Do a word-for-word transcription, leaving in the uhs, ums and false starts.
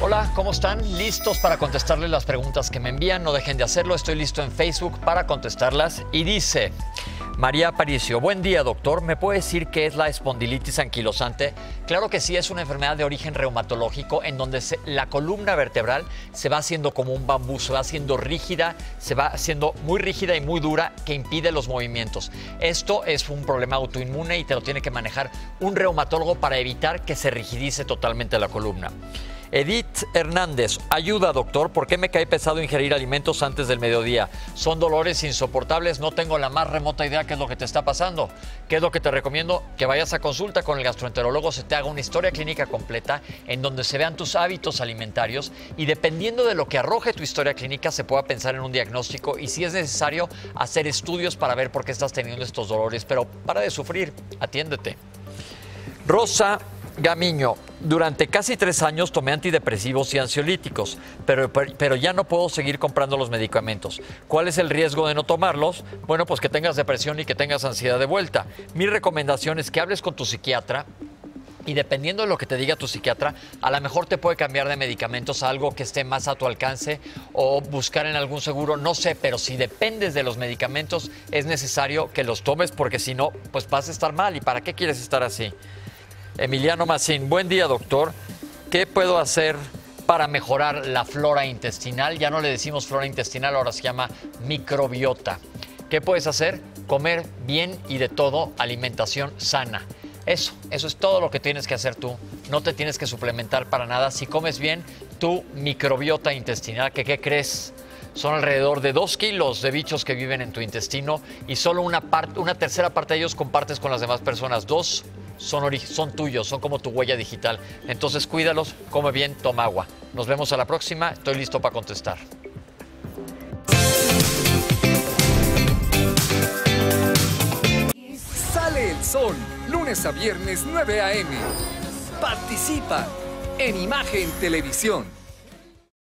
Hola, ¿cómo están? ¿Listos para contestarles las preguntas que me envían? No dejen de hacerlo, estoy listo en Facebook para contestarlas. Y dice María Aparicio: buen día, doctor. ¿Me puede decir qué es la espondilitis anquilosante? Claro que sí, es una enfermedad de origen reumatológico en donde se, la columna vertebral se va haciendo como un bambú, se va haciendo rígida, se va haciendo muy rígida y muy dura que impide los movimientos. Esto es un problema autoinmune y te lo tiene que manejar un reumatólogo para evitar que se rigidice totalmente la columna. Edith Hernández: ayuda, doctor, ¿por qué me cae pesado ingerir alimentos antes del mediodía? Son dolores insoportables, no tengo la más remota idea qué es lo que te está pasando. ¿Qué es lo que te recomiendo? Que vayas a consulta con el gastroenterólogo, se te haga una historia clínica completa en donde se vean tus hábitos alimentarios y dependiendo de lo que arroje tu historia clínica se pueda pensar en un diagnóstico y si es necesario hacer estudios para ver por qué estás teniendo estos dolores. Pero para de sufrir, atiéndete. Rosa Gamiño: durante casi tres años tomé antidepresivos y ansiolíticos, pero, pero ya no puedo seguir comprando los medicamentos. ¿Cuál es el riesgo de no tomarlos? Bueno, pues que tengas depresión y que tengas ansiedad de vuelta. Mi recomendación es que hables con tu psiquiatra y dependiendo de lo que te diga tu psiquiatra, a lo mejor te puede cambiar de medicamentos a algo que esté más a tu alcance o buscar en algún seguro, no sé, pero si dependes de los medicamentos es necesario que los tomes porque si no, pues vas a estar mal. ¿Y para qué quieres estar así? Emiliano Macín: buen día, doctor. ¿Qué puedo hacer para mejorar la flora intestinal? Ya no le decimos flora intestinal, ahora se llama microbiota. ¿Qué puedes hacer? Comer bien y de todo, alimentación sana. Eso, eso es todo lo que tienes que hacer tú. No te tienes que suplementar para nada. Si comes bien, tu microbiota intestinal, ¿que qué crees? Son alrededor de dos kilos de bichos que viven en tu intestino y solo una, parte, una tercera parte de ellos compartes con las demás personas. Dos son, son tuyos, son como tu huella digital. Entonces cuídalos, come bien, toma agua. Nos vemos a la próxima. Estoy listo para contestar. Sale el sol, lunes a viernes nueve a eme. Participa en Imagen Televisión.